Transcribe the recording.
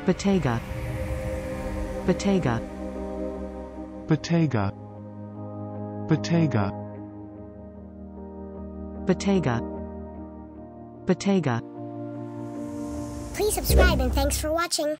bottega, bottega, bottega, bottega, bottega, bottega. Please subscribe and thanks for watching.